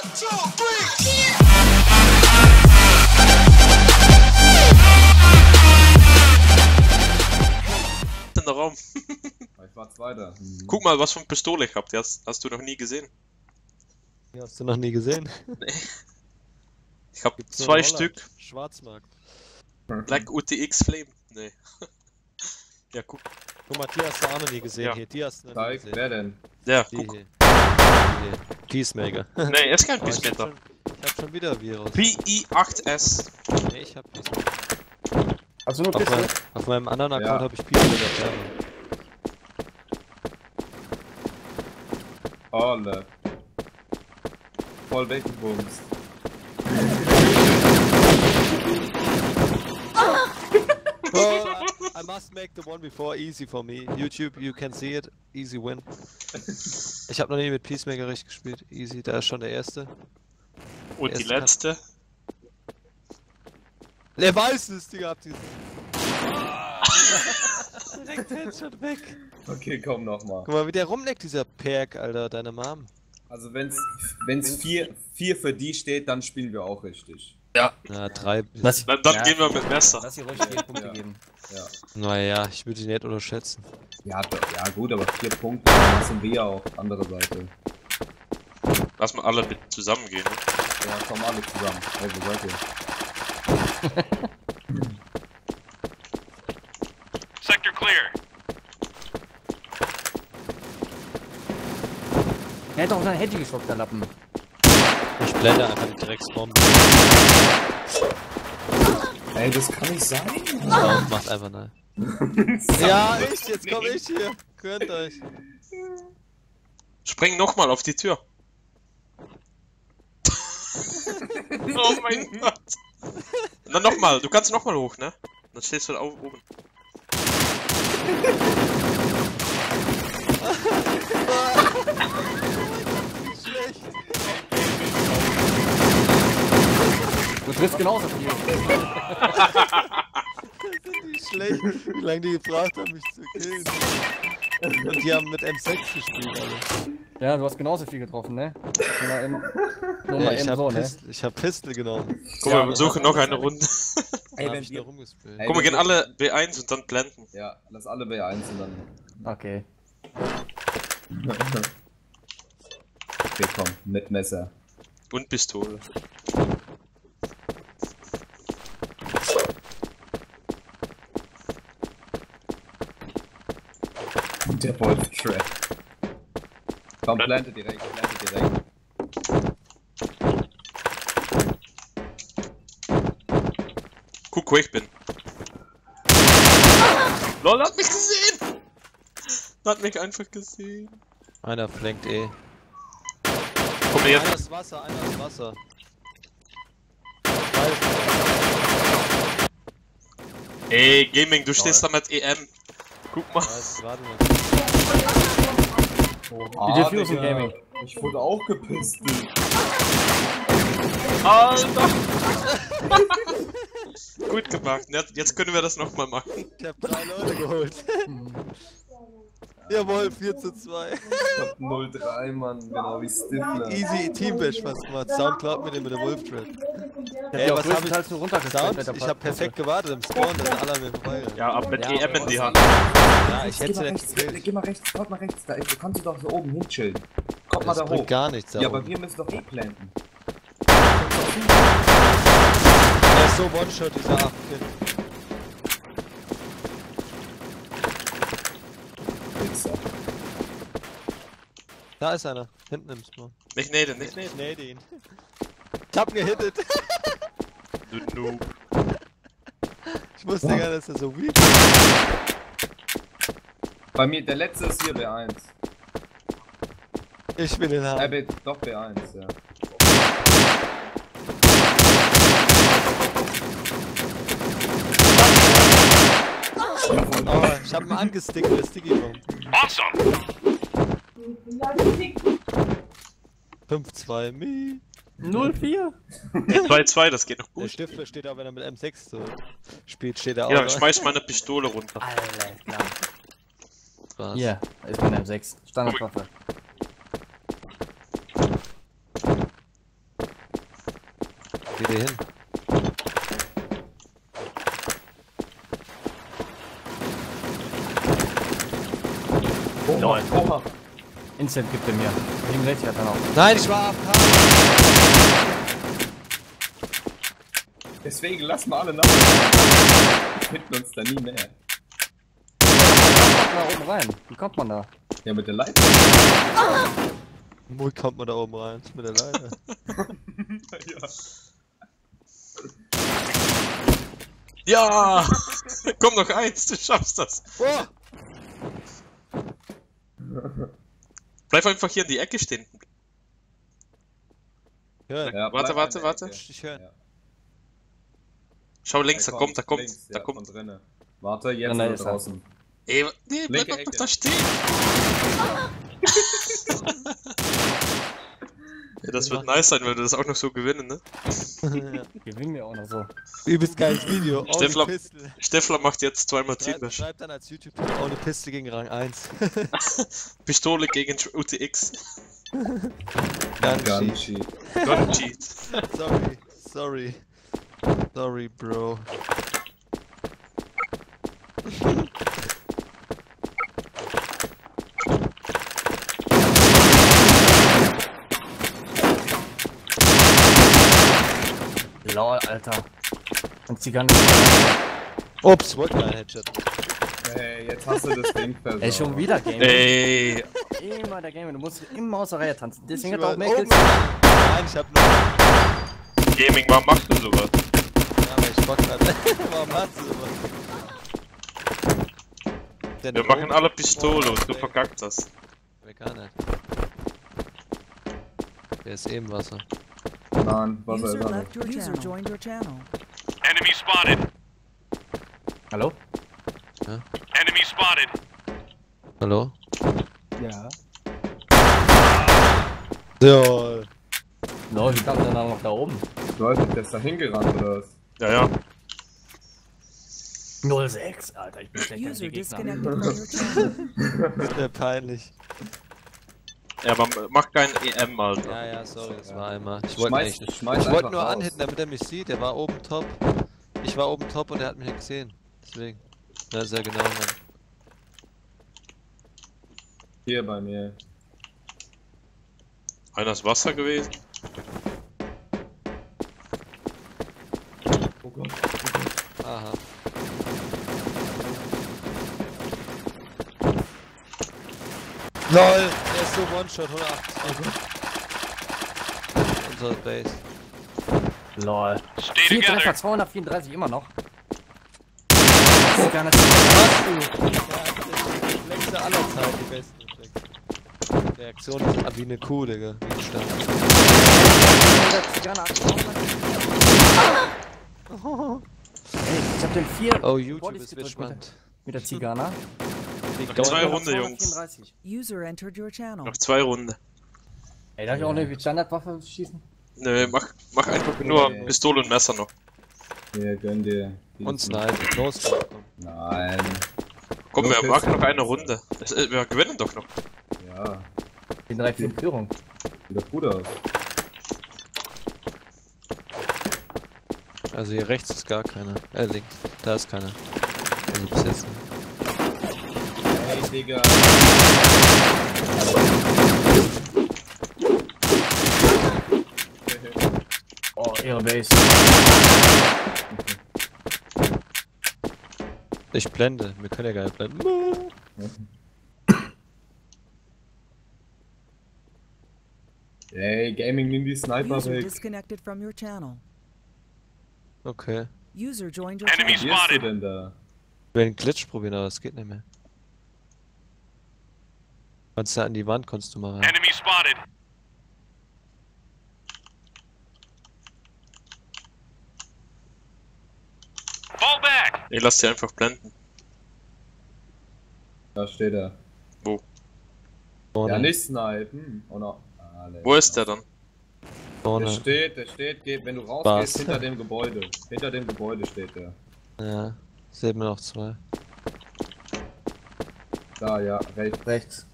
In der Raum. Ich war Zweiter. Guck mal, was für eine Pistole ich hab. Die hast du noch nie gesehen. Die hast du noch nie gesehen? Nee. Ich hab Gibt's nur 2 in Holland. Stück. Schwarzmarkt. Black UTX Flame. Nee. Ja, guck. Guck mal, die hast du auch noch nie gesehen Ja. hier. Die hast du noch nie Zeig, gesehen. wer denn? Der, Die guck. hier. Die hier. Peacemaker. Nee, er ist kein Oh, ich hab Peacemaker. schon wieder Virus. PI8S. Nee, ich hab Peacemaker. Hast du nur Pistole? Auf meinem anderen Account Ja. habe ich Peacemaker. Alle. Voll weggebumst. Oh, I must make the one before easy for me. YouTube, you can see it. Easy win. Ich habe noch nie mit Peacemaker richtig gespielt. Easy, da ist schon der erste. Und die Erste letzte. Der weiß es, Digga, habt ihr direkt Headshot weg. Okay, komm nochmal. Guck mal, wie der rumleckt, dieser Perk, Alter, deine Mom. Also wenn's 4 für die steht, dann spielen wir auch richtig. Na, 3. Dann Ja. gehen wir mit Messer. Lass die ruhig 4 Punkte Ja. geben. Ja. Naja, ich würde ihn nicht unterschätzen. Ja, ja gut, aber 4 Punkte, dann sind wir ja auch andere Seite. Lass mal alle mit zusammengehen. Ne? Ja, kommen alle zusammen. Hey, wo seid ihr? Sector clear. Er hat doch sein Handy geschockt, der Lappen. Ich blende einfach die Drecksbombe. Ey, das kann nicht sein. Ja, macht einfach nein. Ja, jetzt komm ich hier. Gönnt euch. Spring nochmal auf die Tür. Oh mein Gott. Und dann nochmal, du kannst nochmal hoch, ne? Dann stehst du da oben. Du triffst genauso viel. Wie schlecht, wie lange die gebraucht haben, mich zu killen. Und die haben mit M6 gespielt, alle. Ja, du hast genauso viel getroffen, ne? Nur Ja, mal eben so, ne? ich hab Pistol genommen. Guck mal, wir suchen noch eine Runde. Ey, Hab wenn ich da wir... rumgespielt. Ey, Guck mal, wenn gehen alle B1 und dann blenden. Ja, lass alle B1 und dann... Okay. Okay, komm, mit Messer. Und Pistole. Der Wolf-Trap. Komm, plante direkt. Guck, wo ich bin. LOL, hat mich gesehen! Hat mich einfach gesehen. Einer flankt eh. Komm jetzt. Einer ist Wasser, einer ist Wasser. Ey, Gaming, du stehst da mit EM. Guck mal. Warte mal. Die Diffusion Gaming. Ich wurde auch gepistelt. Alter! Gut gemacht. Jetzt können wir das nochmal machen. Ich hab 3 Leute geholt. Jawohl, 4:2. Ich hab 0-3, Mann, genau wie Stifler. Easy Teambash fast gemacht. Soundcloud mit dem Wolf Trap. Ey, was hab ich? nur runtergestellt Sound? mit der Ich hab perfekt gewartet im Spawn, dass alle an mir vorbei. Ja, ab mit Ja, EM in die Hand. Ja, ich hätte jetzt gekillt. Geh mal rechts, kommt mal rechts, da kannst du doch so oben hin chillen. Kommt mal Das da bringt hoch. gar nichts. Ja, aber wir müssen doch eh planten. Er ist so One-Shot, dieser 8-Kill. Da ist einer, hinten im Spawn. Nicht naden, nicht Ich naden. nade ihn. Ich hab ihn gehittet. Du Noob. Ich wusste gar nicht, dass er so weak Bei mir, der letzte ist hier B1. ist. Ich will ihn haben. Doch B1, ja. Oh, ich hab ihn angestickt, der Sticky-Bomb. Awesome! 5-2, mi. 0-4. 2-2, das geht noch Der gut. Stifler steht auch, wenn er mit M6 so spielt, steht er auch. Ja, schmeiß meine Pistole runter. Alles klar. Spaß. Hier, ist meine M6. Standardwaffe. Geh dir hin. Oha. Instant gibt er mir. Neben rechts hat er noch. Nein, ich war AFK. Deswegen lassen wir alle nach. Wir finden uns da nie mehr. Da oben rein. Wie kommt man da? Ja, mit der Leiter. Wo kommt man da oben rein? Mit der Leiter. Ja. Ja! Komm noch eins, du schaffst das. Oh! Bleib einfach hier in die Ecke stehen. Hören. Ja, Warte, bleib warte, an der warte. Ecke. Ich hören. Ja. Schau links, da kommt, Links, da ja, kommt. von drinnen. Warte, jetzt Ja, nein, da ist er. draußen. Ey, nee, bleib Linke einfach Ecke. da stehen. Ja, das wird nice sein, wenn wir das auch noch so gewinnen, ne? Ja. Gewinnen wir auch noch so. Übelst geiles Video. Steffler- Ohne Pistol. Steffler macht jetzt zweimal Teambash. Schreib dann als YouTube ohne Pistol gegen Rang 1. Pistole gegen UTX. Ganz Gun cheat. cheat. Gun Cheat. Sorry. Sorry, Bro. Lol, Alter. Und die ganze. Ups, wollte kein Headshot. Hey, jetzt hast du das Ding versaut. Ey, schon wieder Game. Ey, Immer der Game. Du musst immer aus der Reihe tanzen. Deswegen hat Ich er auch war mehr oben. Kills. Nein, ich hab nur. Gaming, warum machst du sowas? Ja, aber ich Bock hatte. Warum machst du sowas? Der Wir da machen oben- alle Pistole und du Weg. verkackst das. Weg gar nicht. Der ist eben Wasser. Nein, was User ist das? left your channel. User joined your channel. Enemy spotted. Hallo? Enemy spotted. Hallo? Ja. Ja. Lol, wie kam der dann noch da oben? Leute, der ist da hingerannt oder was? Ja, ja. 06, Alter, ich bin schlechter als User die Gegner. disconnected from your channel. Das wäre peinlich. Ja, man macht kein EM, Alter. Ja, ja, sorry, das war einmal. Ich wollte Schmeiß, eigentlich nicht. schmeiß Ich wollte einfach nur raus. anhitten, damit er mich sieht. Er war oben top. Ich war oben top und er hat mich nicht gesehen. Deswegen. Ja, sehr genau, Mann. Hier bei mir. Einer ist Wasser gewesen. Oh Gott. Aha. LOL! Er ist so One-Shot, 180. Unsere Base. Lol. Stay 4 Treffer, together. 234 immer noch. Das ist gar nicht. Reflexe aller Zeit, die besten Reflexe. Reaktion ist wie eine Kuh, Digga. Wie ein Stein. Ey, ich hab den 4 Oh, YouTube Bodies ist gedrückt gespannt. mit der Zigana. Noch 2 Runden, Jungs. 234. User entered your channel. Noch 2 Runden. Ey, darf ich auch eine Standardwaffe schießen? Nö, mach einfach nur Nee. Pistole und Messer noch. Hier, gönn dir. Und Snipe. Los, komm. Nein. Komm, wir Okay. machen noch eine Runde. Wir gewinnen doch noch. Ja, Den 3-4 in Führung. sieht doch gut aus. Also hier rechts ist gar keiner. Links. Da ist keiner. Also bis jetzt nicht. Hey, Digga. Oh, ihre Base. Ich blende. Wir können ja gar nicht blenden. Ey, Gaming, nimm die Sniper User weg. disconnected from your channel. Okay. User joined your Enemy channel. Wie bist du spotted. denn da? Ich will einen Glitch probieren, aber das geht nicht mehr. Kannst du an die Wand, kannst du mal rein. Enemy spotted. Fall back. Ich lass sie einfach blenden. Da steht er. Vorne. Ja, nicht snipen. Oh no. Alter. Wo ist der dann? Vorne. Der steht, geht, wenn du Was? rausgehst, hinter dem Gebäude. Hinter dem Gebäude steht der. Ja. Sehen wir noch 2. Da, ja, rechts. Rechts.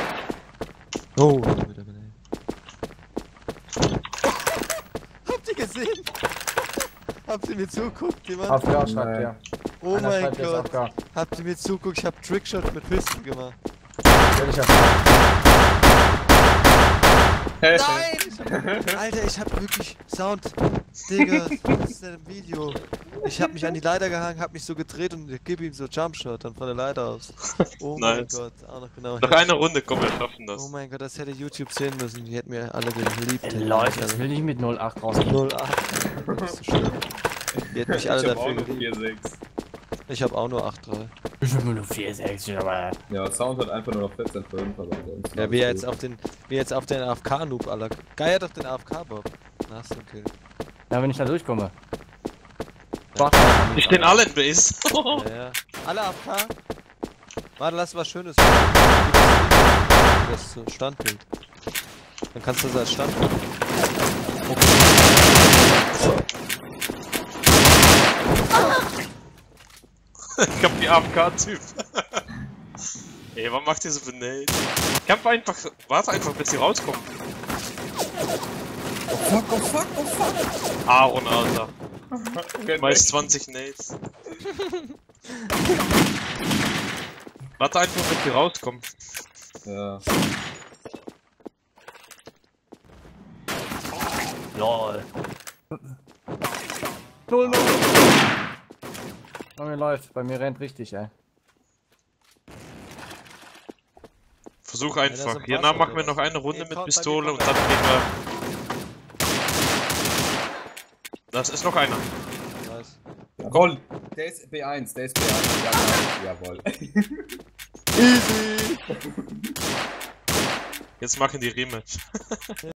Oh, wieder Grenade. Habt ihr gesehen? gesehen? Habt ihr mir zuguckt, jemand? AFK schreibt der. Oh Einer mein schreibt jetzt Gott. AFK. Habt ihr mir zuguckt? Ich hab Trickshot mit Pistol gemacht. Will ich AFK. Nein! Alter, ich hab wirklich Sound. Digga, was ist denn im Video? Ich hab mich an die Leiter gehangen, hab mich so gedreht und gib ihm so Jumpshot dann von der Leiter aus. Oh mein Nice. Gott, auch noch genau. Noch eine Runde, komm, wir schaffen das. Oh mein Gott, das hätte YouTube sehen müssen. Die hätten mir alle geliebt. Leute, das will ich mit 08 rausgehen. 08. Das ist so schlimm. Die hätten mich alle Ich hab auch dafür noch geliebt. 4-6. Ich hab auch nur 8-3. Ich hab nur 4-6, aber... Ja, Sound hat einfach nur noch 14-5, aber sonst. Ja, wie jetzt auf den AFK-Noob, Alter. Geil doch den AFK-Bob. Na, hast du einen Kill. Ja, wenn ich da durchkomme. Die stehen alle in Base. Ja, ja. Alle AFK? Warte, lass was Schönes. Das so Standbild. Dann kannst du das als Standbild. Ich hab die AFK-Typ. Ey, warum macht ihr so viel Nate? Kämpf einfach, warte einfach, bis sie rauskommen. Oh fuck, oh fuck, oh fuck! Ah, und Alter. Meist 20 Nates. Warte einfach, bis sie rauskommen. Ja. LOL. 0-0. Bei mir läuft, bei mir rennt richtig, ey. Versuch das ist einfach. ein Hier Pass, machen wir oder noch eine Runde Nee, mit kommt, Pistole bei und mir dann gehen wir. Das ist noch einer. Nice. Goal! Der ist B1, der ist B1. Jawohl. Easy! Jetzt machen die Rematch.